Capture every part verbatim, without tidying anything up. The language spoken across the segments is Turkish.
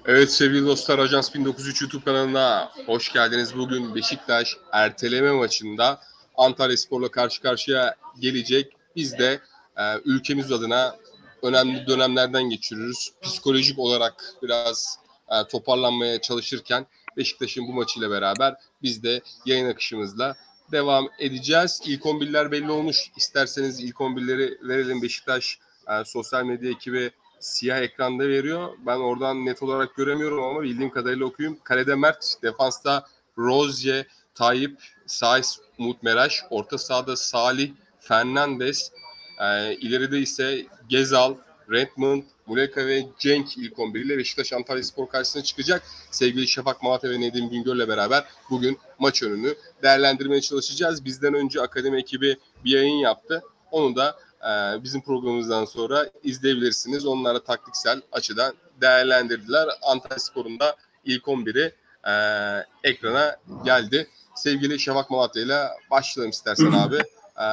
Evet sevgili dostlar, Ajans bin dokuz yüz üç YouTube kanalına hoş geldiniz. Bugün Beşiktaş erteleme maçında Antalyaspor'la karşı karşıya gelecek. Biz de e, ülkemiz adına önemli dönemlerden geçiriyoruz. Psikolojik olarak biraz e, toparlanmaya çalışırken Beşiktaş'ın bu maçıyla beraber biz de yayın akışımızla devam edeceğiz. İlk on birler belli olmuş. İsterseniz ilk on birleri verelim. Beşiktaş e, sosyal medya ekibi siyah ekranda veriyor. Ben oradan net olarak göremiyorum ama bildiğim kadarıyla okuyayım. Kalede Mert, defansta Rozier, Tayyip, Saiz, Umut Meraş, orta sahada Salih, Fernandes, e, ileride ise Gezal, Redmond, Muleka ve Cenk ilk on bir ile Beşiktaş Antalyaspor karşısına çıkacak. Sevgili Şafak Malatya ve Nedim Güngör'le beraber bugün maç önünü değerlendirmeye çalışacağız. Bizden önce akademi ekibi bir yayın yaptı. Onu da e, bizim programımızdan sonra izleyebilirsiniz. Onlar da taktiksel açıdan değerlendirdiler. Antalyaspor'un da ilk on biri e, ekrana geldi. Sevgili Şafak Malatya ile başlayalım istersen abi. E,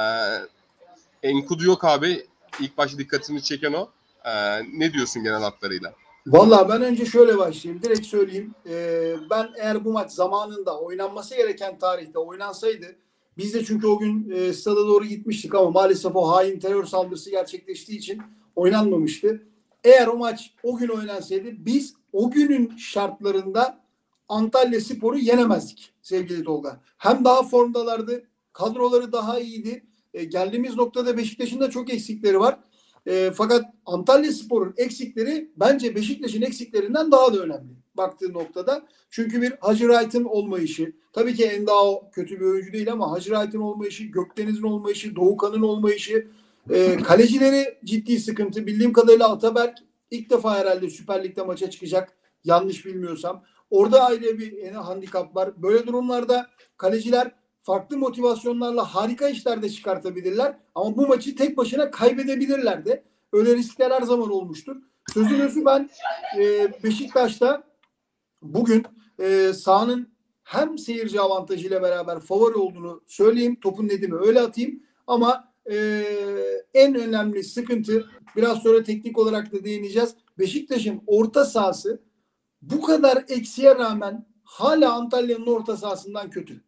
Enkudu yok abi. İlk başta dikkatimi çeken o. E, ne diyorsun genel hatlarıyla? Vallahi ben önce şöyle başlayayım. Direkt söyleyeyim. Ee, ben eğer bu maç zamanında oynanması gereken tarihte oynansaydı, biz de çünkü o gün e, stada doğru gitmiştik ama maalesef o hain terör saldırısı gerçekleştiği için oynanmamıştı. Eğer o maç o gün oynansaydı biz o günün şartlarında Antalyaspor'u yenemezdik sevgili Tolga. Hem daha formdalardı, kadroları daha iyiydi. E, geldiğimiz noktada Beşiktaş'ın da çok eksikleri var. E, fakat Antalyaspor'un eksikleri bence Beşiktaş'ın eksiklerinden daha da önemli baktığı noktada. Çünkü bir Hacı Wright'ın olmayışı, tabii ki Endao kötü bir oyuncu değil ama Hacı Wright'ın olmayışı, Gökdeniz'in olmayışı, Doğukan'ın olmayışı, e, kalecileri ciddi sıkıntı. Bildiğim kadarıyla Ataberk ilk defa herhalde Süper Lig'de maça çıkacak. Yanlış bilmiyorsam. Orada ayrı bir yani, handikap var. Böyle durumlarda kaleciler farklı motivasyonlarla harika işler de çıkartabilirler. Ama bu maçı tek başına kaybedebilirler de. Öyle riskler her zaman olmuştur. Sözün özü ben e, Beşiktaş'ta bugün e, sahanın hem seyirci avantajıyla beraber favori olduğunu söyleyeyim. Topun nedimi öyle atayım. Ama e, en önemli sıkıntı, biraz sonra teknik olarak da değineceğiz. Beşiktaş'ın orta sahası bu kadar eksiğe rağmen hala Antalya'nın orta sahasından kötü.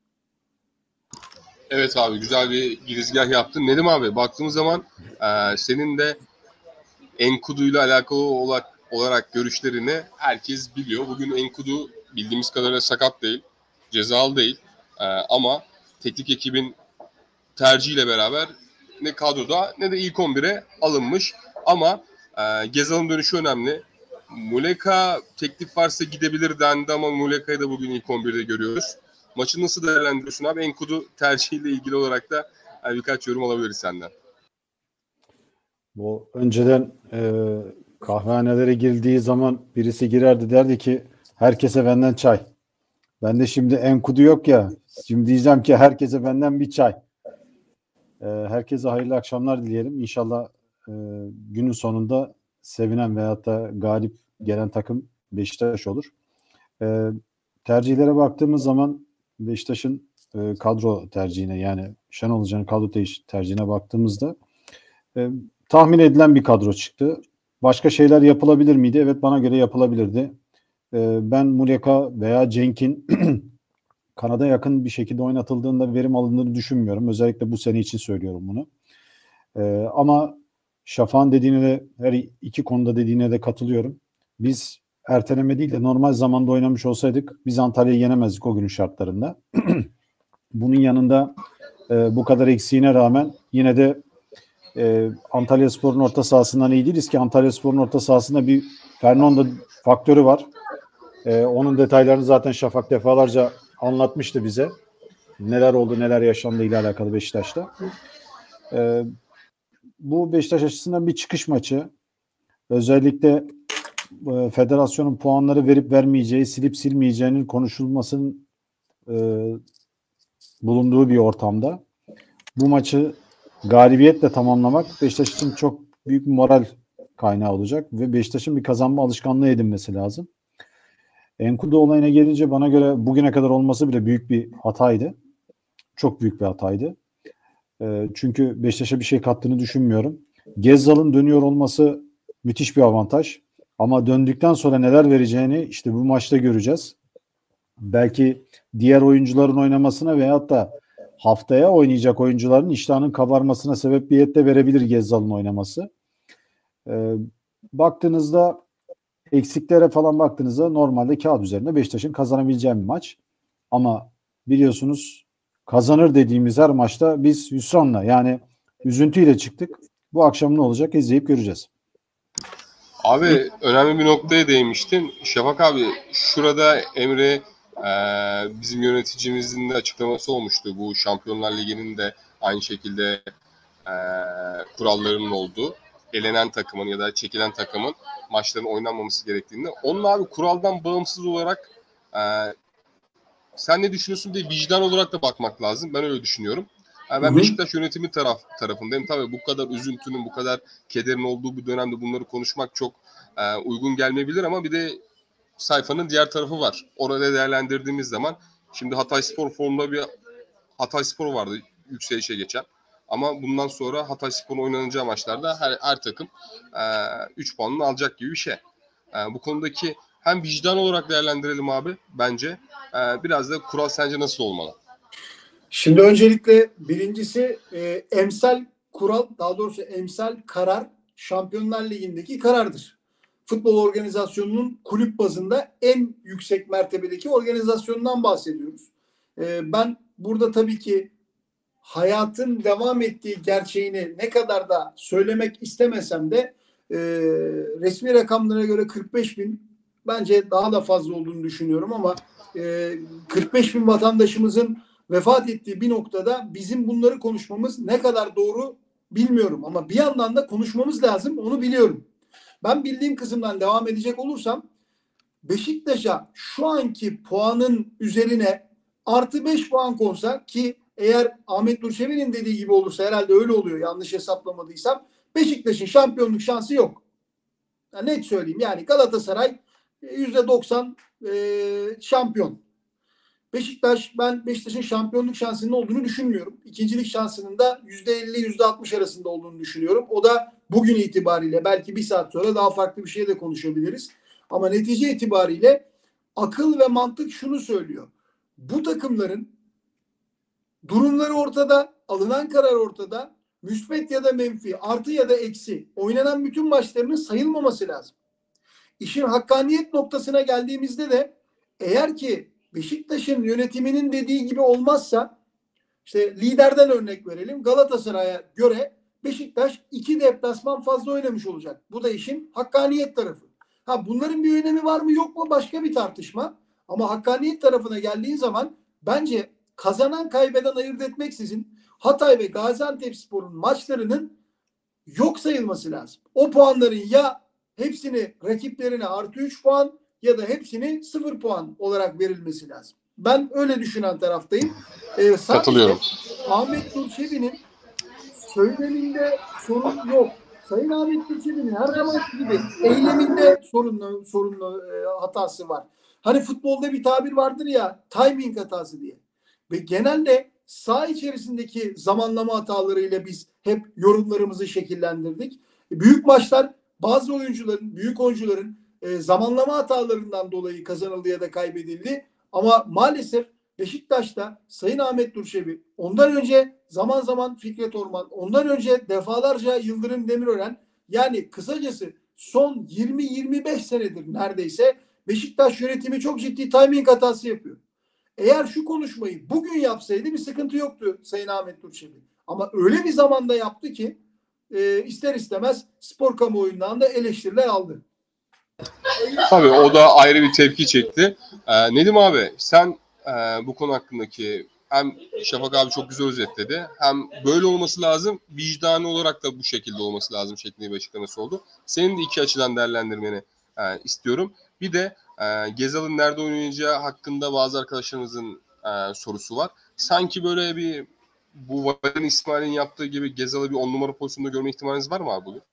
Evet abi, güzel bir girizgah yaptın. Nedim abi, baktığımız zaman e, senin de Enkudu ile alakalı olarak, olarak görüşlerini herkes biliyor. Bugün Enkudu bildiğimiz kadarıyla sakat değil, cezalı değil. E, ama teknik ekibin tercihiyle beraber ne kadroda ne de ilk on bire alınmış. Ama e, Gezal'ın dönüşü önemli. Muleka teklif varsa gidebilir dendi ama Muleka'yı da bugün ilk on birde görüyoruz. Maçı nasıl değerlendiriyorsun abi? Enkudu tercihiyle ilgili olarak da yani birkaç yorum alabiliriz senden. Bu önceden e, kahvehanelere girdiği zaman birisi girerdi, derdi ki herkese benden çay. Ben de şimdi Enkudu yok ya, şimdi diyeceğim ki herkese benden bir çay. E, herkese hayırlı akşamlar dileyelim. İnşallah e, günün sonunda sevinen veyahut da galip gelen takım Beşiktaş olur. E, tercihlere baktığımız zaman Beşiktaş'ın e, kadro tercihine, yani Şenol Hoca'nın kadro tercihine baktığımızda e, tahmin edilen bir kadro çıktı. Başka şeyler yapılabilir miydi? Evet, bana göre yapılabilirdi. E, ben Muleka veya Cenk'in kanada yakın bir şekilde oynatıldığında verim alındığını düşünmüyorum. Özellikle bu sene için söylüyorum bunu. E, ama Şafak'ın dediğine de, her iki konuda dediğine de katılıyorum. Biz erteleme değil de normal zamanda oynamış olsaydık biz Antalya'yı yenemezdik o günün şartlarında. Bunun yanında e, bu kadar eksiğine rağmen yine de e, Antalyaspor'un orta sahasından iyi değiliz ki. Antalyaspor'un orta sahasında bir Fernando faktörü var. E, onun detaylarını zaten Şafak defalarca anlatmıştı bize. Neler oldu, neler yaşandı ile alakalı Beşiktaş'ta. E, bu Beşiktaş açısından bir çıkış maçı. Özellikle e, federasyonun puanları verip vermeyeceği, silip silmeyeceğinin konuşulmasının e, bulunduğu bir ortamda bu maçı galibiyetle tamamlamak Beşiktaş için çok büyük bir moral kaynağı olacak ve Beşiktaş'ın bir kazanma alışkanlığı edinmesi lazım. Enkudu olayına gelince bana göre bugüne kadar olması bile büyük bir hataydı. Çok büyük bir hataydı. E, çünkü Beşiktaş'a bir şey kattığını düşünmüyorum. Gezzal'ın dönüyor olması müthiş bir avantaj. Ama döndükten sonra neler vereceğini işte bu maçta göreceğiz. Belki diğer oyuncuların oynamasına veyahut da haftaya oynayacak oyuncuların iştahının kabarmasına sebebiyet de verebilir Gezzal'ın oynaması. Ee, baktığınızda eksiklere falan baktığınızda normalde kağıt üzerinde Beşiktaş'ın kazanabileceği bir maç. Ama biliyorsunuz kazanır dediğimiz her maçta biz hüsranla yani üzüntüyle çıktık. Bu akşam ne olacak izleyip göreceğiz. Abi önemli bir noktaya değinmiştin. Şafak abi şurada Emre e, bizim yöneticimizin de açıklaması olmuştu. Bu Şampiyonlar Ligi'nin de aynı şekilde e, kurallarının olduğu. Elenen takımın ya da çekilen takımın maçların oynanmaması gerektiğinde. Onun abi kuraldan bağımsız olarak e, sen ne düşünüyorsun diye vicdan olarak da bakmak lazım. Ben öyle düşünüyorum. Yani ben Beşiktaş yönetimi taraf tarafındayım. Tabii bu kadar üzüntünün, bu kadar kederin olduğu bir dönemde bunları konuşmak çok e, uygun gelmeyebilir ama bir de sayfanın diğer tarafı var. Orada değerlendirdiğimiz zaman şimdi Hatayspor formunda bir Hatayspor vardı yükselişe geçen. Ama bundan sonra Hatayspor'un oynanacağı maçlarda her, her takım üç e, puanını alacak gibi bir şey. E, bu konudaki hem vicdan olarak değerlendirelim abi bence. E, biraz da kural sence nasıl olmalı? Şimdi öncelikle birincisi e, emsal kural, daha doğrusu emsal karar Şampiyonlar Ligi'ndeki karardır. Futbol organizasyonunun kulüp bazında en yüksek mertebedeki organizasyonundan bahsediyoruz. E, ben burada tabii ki hayatın devam ettiği gerçeğini ne kadar da söylemek istemesem de e, resmi rakamlara göre kırk beş bin, bence daha da fazla olduğunu düşünüyorum ama e, kırk beş bin vatandaşımızın vefat ettiği bir noktada bizim bunları konuşmamız ne kadar doğru bilmiyorum ama bir yandan da konuşmamız lazım, onu biliyorum. Ben bildiğim kısımdan devam edecek olursam Beşiktaş'a şu anki puanın üzerine artı beş puan konsa, ki eğer Ahmet Nur Çebi'nin dediği gibi olursa herhalde öyle oluyor yanlış hesaplamadıysam, Beşiktaş'ın şampiyonluk şansı yok. Yani net söyleyeyim, yani Galatasaray yüzde doksan e, şampiyon. Beşiktaş, ben Beşiktaş'ın şampiyonluk şansının olduğunu düşünmüyorum. İkincilik şansının da yüzde elli yüzde altmış arasında olduğunu düşünüyorum. O da bugün itibariyle, belki bir saat sonra daha farklı bir şey de konuşabiliriz. Ama netice itibariyle akıl ve mantık şunu söylüyor. Bu takımların durumları ortada, alınan karar ortada. Müsbet ya da menfi, artı ya da eksi, oynanan bütün maçlarının sayılmaması lazım. İşin hakkaniyet noktasına geldiğimizde de eğer ki Beşiktaş'ın yönetiminin dediği gibi olmazsa, işte liderden örnek verelim. Galatasaray'a göre Beşiktaş iki deplasman fazla oynamış olacak. Bu da işin hakkaniyet tarafı. Ha, bunların bir önemi var mı yok mu başka bir tartışma. Ama hakkaniyet tarafına geldiğin zaman bence kazanan kaybeden ayırt etmeksizin Hatay ve Gaziantepspor'un maçlarının yok sayılması lazım. O puanların ya hepsini rakiplerine artı üç puan ya da hepsini sıfır puan olarak verilmesi lazım. Ben öyle düşünen taraftayım. Ee, Katılıyorum. Ahmet Nur Çebi'nin söyleminde sorun yok. Sayın Ahmet Nur Çebi'nin her zaman gibi eyleminde sorunlu, sorunlu e, hatası var. Hani futbolda bir tabir vardır ya, timing hatası diye. Ve genelde saha içerisindeki zamanlama hatalarıyla biz hep yorumlarımızı şekillendirdik. Büyük maçlar bazı oyuncuların, büyük oyuncuların e, zamanlama hatalarından dolayı kazanıldı ya da kaybedildi. Ama maalesef Beşiktaş'ta Sayın Ahmet Nur Çebi, ondan önce zaman zaman Fikret Orman, ondan önce defalarca Yıldırım Demirören, yani kısacası son yirmi yirmi beş senedir neredeyse Beşiktaş yönetimi çok ciddi timing hatası yapıyor. Eğer şu konuşmayı bugün yapsaydı bir sıkıntı yoktu Sayın Ahmet Nur Çebi. Ama öyle bir zamanda yaptı ki e, ister istemez spor kamuoyundan da eleştiriler aldı. Tabii o da ayrı bir tepki çekti. Ee, Nedim abi sen e, bu konu hakkındaki, hem Şafak abi çok güzel özetledi, hem böyle olması lazım, vicdani olarak da bu şekilde olması lazım şeklinde bir açıklaması oldu. Senin de iki açıdan değerlendirmeni e, istiyorum. Bir de e, Gezzal'ın nerede oynayacağı hakkında bazı arkadaşlarımızın e, sorusu var. Sanki böyle bir bu Valerian İsmail'in yaptığı gibi Gezzal'ı bir on numara pozisyonunda görme ihtimaliniz var mı abi bugün?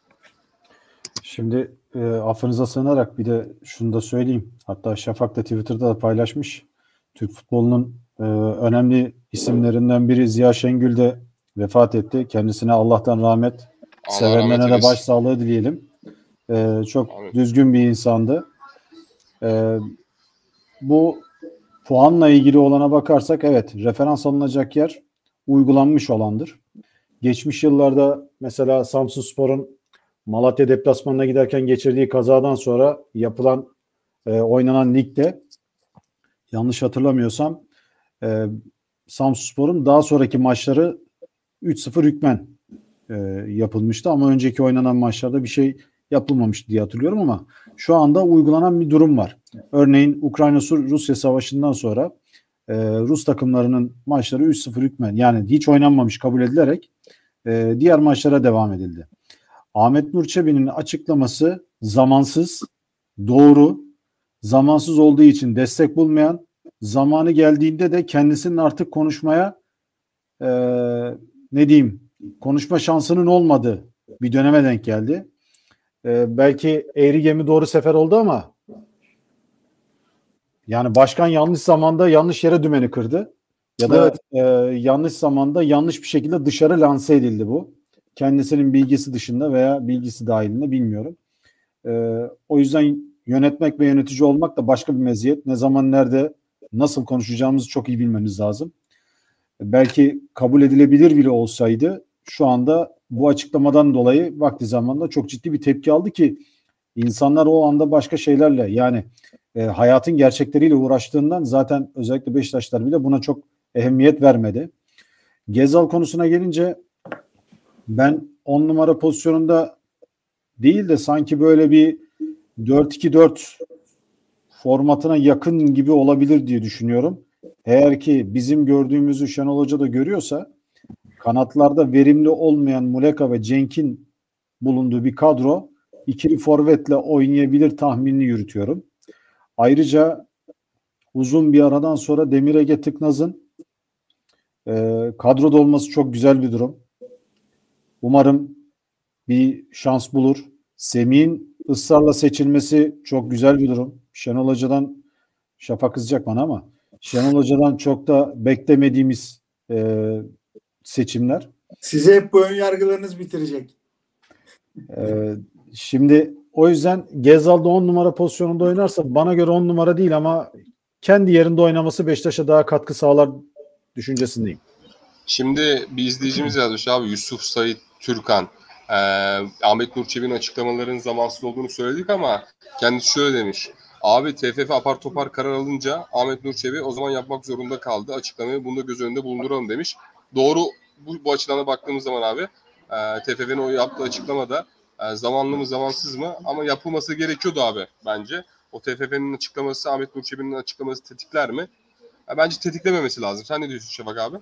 Şimdi e, affınıza sığınarak bir de şunu da söyleyeyim. Hatta Şafak da Twitter'da da paylaşmış. Türk futbolunun e, önemli isimlerinden biri Ziya Şengül de vefat etti. Kendisine Allah'tan rahmet, Allah sevenlerine rahmet de eylesin. başsağlığı dileyelim. Ee, çok Ahmet. düzgün bir insandı. Ee, bu puanla ilgili olana bakarsak evet, referans alınacak yer uygulanmış olandır. Geçmiş yıllarda mesela Samsunspor'un Malatya deplasmanına giderken geçirdiği kazadan sonra yapılan e, oynanan ligde yanlış hatırlamıyorsam e, Samsunspor'un daha sonraki maçları üç sıfır hükmen e, yapılmıştı ama önceki oynanan maçlarda bir şey yapılmamıştı diye hatırlıyorum ama şu anda uygulanan bir durum var. Örneğin Ukrayna-Rusya savaşından sonra e, Rus takımlarının maçları üç sıfır hükmen, yani hiç oynanmamış kabul edilerek e, diğer maçlara devam edildi. Ahmet Nur Çebi'nin açıklaması zamansız, doğru, zamansız olduğu için destek bulmayan, zamanı geldiğinde de kendisinin artık konuşmaya e, ne diyeyim, konuşma şansının olmadığı bir döneme denk geldi. E, belki eğri gemi doğru sefer oldu ama yani başkan yanlış zamanda yanlış yere dümeni kırdı. Ya da evet. e, yanlış zamanda yanlış bir şekilde dışarı lanse edildi bu. Kendisinin bilgisi dışında veya bilgisi dahilinde bilmiyorum. E, o yüzden yönetmek ve yönetici olmak da başka bir meziyet. Ne zaman, nerede, nasıl konuşacağımızı çok iyi bilmemiz lazım. Belki kabul edilebilir bile olsaydı şu anda bu açıklamadan dolayı vakti zamanında çok ciddi bir tepki aldı ki insanlar o anda başka şeylerle, yani e, hayatın gerçekleriyle uğraştığından zaten özellikle Beşiktaşlar bile buna çok ehemmiyet vermedi. Gezal konusuna gelince ben on numara pozisyonunda değil de sanki böyle bir dört iki dört formatına yakın gibi olabilir diye düşünüyorum. Eğer ki bizim gördüğümüzü Şenol Hoca da görüyorsa kanatlarda verimli olmayan Muleka ve Cenk'in bulunduğu bir kadro ikili forvetle oynayabilir tahminini yürütüyorum. Ayrıca uzun bir aradan sonra Demir Ege Tıknaz'ın e, kadroda olması çok güzel bir durum. Umarım bir şans bulur. Semih'in ısrarla seçilmesi çok güzel bir durum. Şenol Hoca'dan, Şafak kızacak bana ama Şenol Hoca'dan çok da beklemediğimiz e, seçimler. Size hep bu ön yargılarınız bitirecek. E, şimdi o yüzden Gezal'da on numara pozisyonunda oynarsa bana göre on numara değil ama kendi yerinde oynaması Beşiktaş'a daha katkı sağlar düşüncesindeyim. Şimdi bir izleyicimiz yazmış abi, Yusuf Sait Türkan. Ee, Ahmet Nur Çebi'nin açıklamalarının zamansız olduğunu söyledik ama kendisi şöyle demiş. Abi T F F apar topar karar alınca Ahmet Nur Çebi o zaman yapmak zorunda kaldı. Açıklamayı bunu da göz önünde bulunduralım demiş. Doğru, bu, bu açıdan da baktığımız zaman abi e, T F F'nin o yaptığı açıklamada e, zamanlı mı zamansız mı ama yapılması gerekiyordu abi bence. O T F F'nin açıklaması Ahmet Nur Çebi'nin açıklaması tetikler mi? E, bence tetiklememesi lazım. Sen ne diyorsun Şafak abi?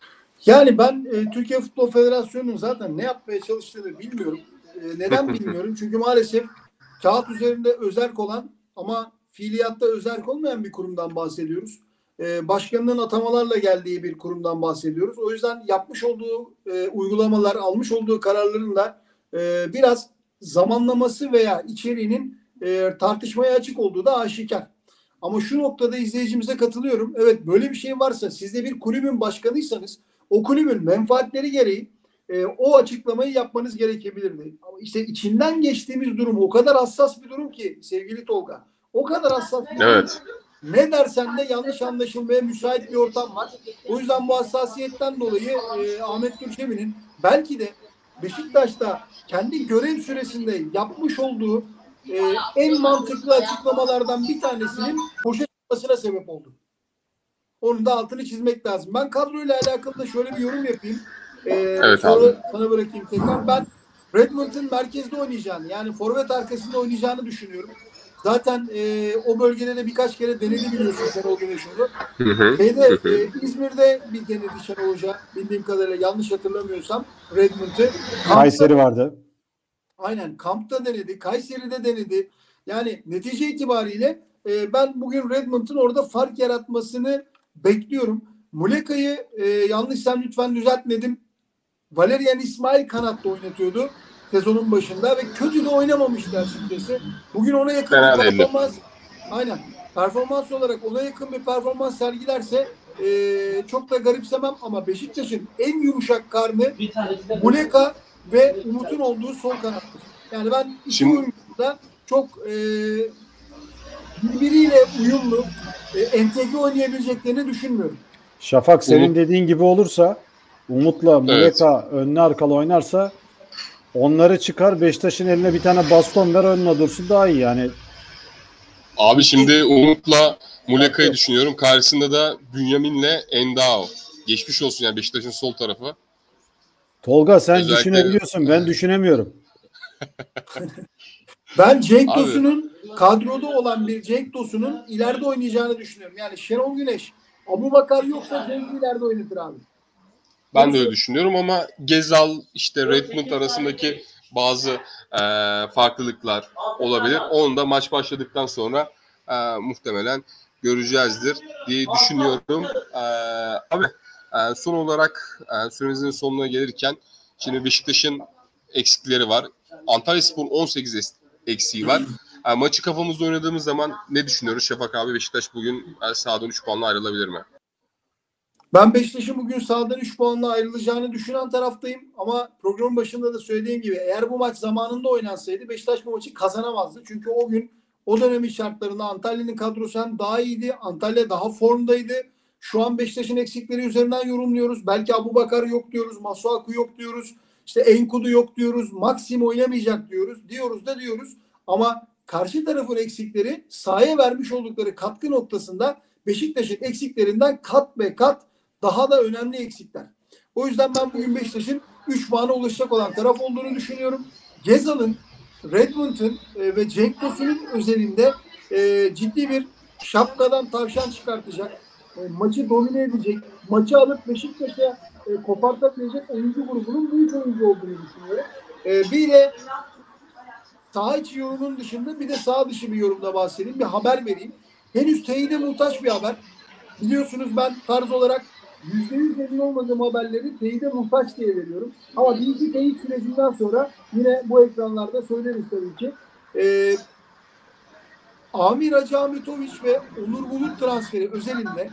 Yani ben e, Türkiye Futbol Federasyonu'nun zaten ne yapmaya çalıştığını bilmiyorum. E, neden bilmiyorum? Çünkü maalesef kağıt üzerinde özerk olan ama fiiliyatta özerk olmayan bir kurumdan bahsediyoruz. E, başkanının atamalarla geldiği bir kurumdan bahsediyoruz. O yüzden yapmış olduğu e, uygulamalar, almış olduğu kararların da e, biraz zamanlaması veya içeriğinin e, tartışmaya açık olduğu da aşikar. Ama şu noktada izleyicimize katılıyorum. Evet, böyle bir şey varsa, siz de bir kulübün başkanıysanız o kulübün menfaatleri gereği e, o açıklamayı yapmanız gerekebilirdi. Ama işte içinden geçtiğimiz durum o kadar hassas bir durum ki sevgili Tolga. O kadar hassas bir durum. Evet. Ne dersen de yanlış anlaşılmaya müsait bir ortam var. O yüzden bu hassasiyetten dolayı e, Ahmet Nur Çebi'nin belki de Beşiktaş'ta kendi görev süresinde yapmış olduğu e, en mantıklı açıklamalardan bir tanesinin poşet atmasına sebep oldu. Onun da altını çizmek lazım. Ben kadroyla alakalı da şöyle bir yorum yapayım. Ee, evet sonra abi. sana bırakayım tekrar. Ben Redmond'un merkezde oynayacağını, yani forvet arkasında oynayacağını düşünüyorum. Zaten e, o bölgede de birkaç kere denedi biliyorsun Şenol Güneşoğlu. Şeyde, e, İzmir'de bir denedi Şenol Hoca. Bildiğim kadarıyla, yanlış hatırlamıyorsam Redmond'u. Kayseri vardı. Aynen, kampta denedi. Kayseri'de denedi. Yani netice itibariyle e, ben bugün Redmond'un orada fark yaratmasını bekliyorum. Muleka'yı e, yanlışsam lütfen düzeltmedim. Valerian İsmail kanatta oynatıyordu sezonun başında ve kötü de oynamamıştı açıkçası. Bugün ona yakın Fena bir değildi. performans, aynen, performans olarak ona yakın bir performans sergilerse e, çok da garipsemem ama Beşiktaş'ın en yumuşak karnı Muleka ve Umut'un olduğu sol kanattır. Yani ben iki Şimdi... oyuncu da çok e, birbiriyle uyumlu, e, entegre oynayabileceklerini düşünmüyorum. Şafak senin Umut... dediğin gibi olursa, Umut'la Muleka evet. önlü arkalı oynarsa onları çıkar, Beşiktaş'ın eline bir tane baston ver, önüne dursun, daha iyi yani. Abi şimdi Umut'la Muleka'yı düşünüyorum. Karşısında da Bünyamin'le Endao. Geçmiş olsun yani Beşiktaş'ın sol tarafı. Tolga sen Özellikle... düşünebiliyorsun. Ben düşünemiyorum. Ben Cenk Tosun'un kadroda olan bir Cenk Tosun'un ileride oynayacağını düşünüyorum. Yani Şenol Güneş, Abubakar yoksa Cenk ileride oynatır abi. Ben Nasıl? de öyle düşünüyorum ama Gezal, işte Redmond arasındaki bazı e, farklılıklar olabilir. Onu da maç başladıktan sonra e, muhtemelen göreceğizdir diye düşünüyorum. E, abi e, son olarak e, süremizin sonuna gelirken şimdi Beşiktaş'ın eksikleri var. Antalyaspor on sekiz eksiği var. E, maçı kafamızda oynadığımız zaman ne düşünüyoruz Şafak abi? Beşiktaş bugün e, sahadan üç puanla ayrılabilir mi? Ben Beşiktaş'ın bugün sahadan üç puanla ayrılacağını düşünen taraftayım. Ama programın başında da söylediğim gibi eğer bu maç zamanında oynansaydı Beşiktaş bu maçı kazanamazdı. Çünkü o gün o dönemin şartlarında Antalya'nın kadrosu hem daha iyiydi. Antalya daha formdaydı. Şu an Beşiktaş'ın eksikleri üzerinden yorumluyoruz. Belki Abubakar yok diyoruz. Masuaku yok diyoruz. İşte Enkudu yok diyoruz. Maxim oynamayacak diyoruz. Diyoruz da diyoruz. Ama karşı tarafın eksikleri sahaya vermiş oldukları katkı noktasında Beşiktaş'ın eksiklerinden kat be kat daha da önemli eksikler. O yüzden ben bugün Beşiktaş'ın üç puana ulaşacak olan taraf olduğunu düşünüyorum. Gezal'ın, Redmond'un e, ve Cenk Tosun'un özelinde e, ciddi bir şapkadan tavşan çıkartacak. E, maçı domine edecek. Maçı alıp Beşiktaş'a e, kopartabilecek oyuncu grubunun bu üç oyuncu olduğunu düşünüyorum. E, bir de saha içi yorumun dışında bir de saha dışı bir yorumda bahsedeyim. Bir haber vereyim. Henüz teyide muhtaç bir haber. Biliyorsunuz ben tarz olarak yüzde yüz emin olmadığım haberleri teyide muhtaç diye veriyorum. Ama bir iki teyit sürecinden sonra yine bu ekranlarda söyleriz tabii ki. Ee, Amir Hacı Ahmetoviç ve Onur Bulut transferi özelinde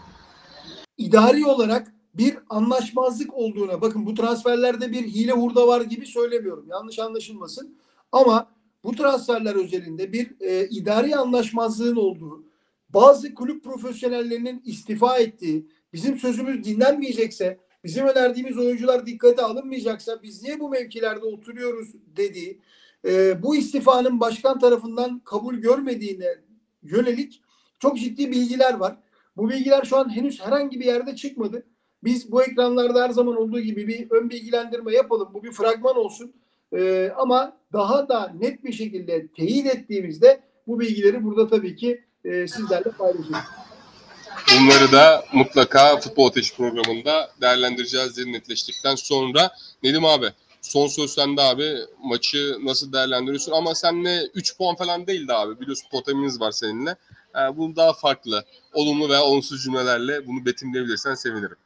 idari olarak bir anlaşmazlık olduğuna, bakın bu transferlerde bir hile hurda var gibi söylemiyorum. Yanlış anlaşılmasın. Ama bu transferler özelinde bir e, idari anlaşmazlığın olduğu, bazı kulüp profesyonellerinin istifa ettiği, bizim sözümüz dinlenmeyecekse, bizim önerdiğimiz oyuncular dikkate alınmayacaksa biz niye bu mevkilerde oturuyoruz dediği, e, bu istifanın başkan tarafından kabul görmediğine yönelik çok ciddi bilgiler var. Bu bilgiler şu an henüz herhangi bir yerde çıkmadı. Biz bu ekranlarda her zaman olduğu gibi bir ön bilgilendirme yapalım. Bu bir fragman olsun. E, ama daha da net bir şekilde teyit ettiğimizde bu bilgileri burada tabii ki e, sizlerle paylaşacağız. Bunları da mutlaka Futbol Ateşi programında değerlendireceğiz diye netleştikten sonra. Nedim abi, son söz sende abi. Maçı nasıl değerlendiriyorsun? Ama seninle üç puan falan değildi abi. Biliyorsun totemimiz var seninle. Yani bunu daha farklı, olumlu veya olumsuz cümlelerle bunu betimleyebilirsen sevinirim.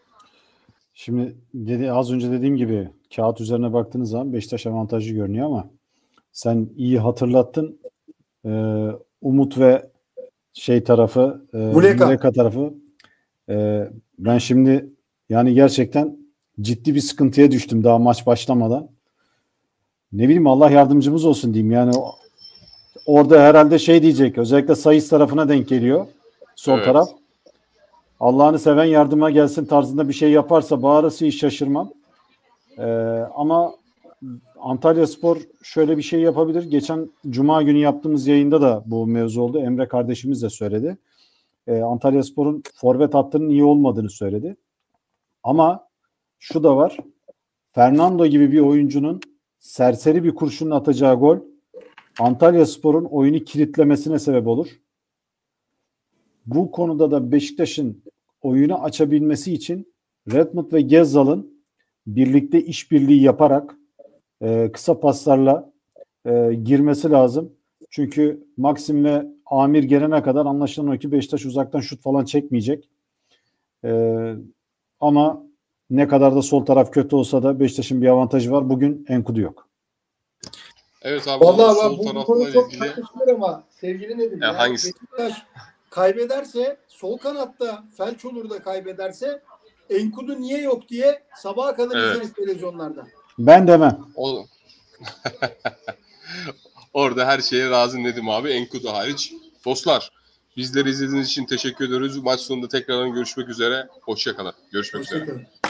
Şimdi dedi, az önce dediğim gibi kağıt üzerine baktığınız zaman Beşiktaş avantajlı görünüyor ama sen iyi hatırlattın. Ee, Umut ve şey tarafı, e, Muleka. Muleka tarafı. E, ben şimdi yani gerçekten ciddi bir sıkıntıya düştüm daha maç başlamadan. Ne bileyim, Allah yardımcımız olsun diyeyim. Yani orada herhalde şey diyecek, özellikle Sayıs tarafına denk geliyor sol evet. taraf. Allah'ını seven yardıma gelsin tarzında bir şey yaparsa bağırısı hiç şaşırmam. E, ama Antalyaspor şöyle bir şey yapabilir. Geçen Cuma günü yaptığımız yayında da bu mevzu oldu. Emre kardeşimiz de söyledi. Ee, Antalyaspor'un forvet hattının iyi olmadığını söyledi. Ama şu da var. Fernando gibi bir oyuncunun serseri bir kurşunun atacağı gol Antalyaspor'un oyunu kilitlemesine sebep olur. Bu konuda da Beşiktaş'ın oyunu açabilmesi için Redmond ve Gezzal'ın birlikte işbirliği yaparak Ee, kısa paslarla e, girmesi lazım. Çünkü Maxim ve Amir gelene kadar anlaşılan o ki Beşiktaş uzaktan şut falan çekmeyecek. Ee, ama ne kadar da sol taraf kötü olsa da Beşiktaş'ın bir avantajı var. Bugün Enkudu yok. Evet abi. Vallahi sol bu, bu konu çok ilgili... tartışılır ama sevgili Nedim. Ya, yani hangisi? Beşiktaş kaybederse, sol kanatta felç olur da kaybederse Enkudu niye yok diye sabaha kadar evet. izleriz televizyonlarda. Ben demem. O... Orada her şeye razı Nedim abi, Enkudu hariç. Dostlar, bizleri izlediğiniz için teşekkür ediyoruz. Maç sonunda tekrardan görüşmek üzere. Hoşça kalın. Görüşmek üzere. Hoşçakalın.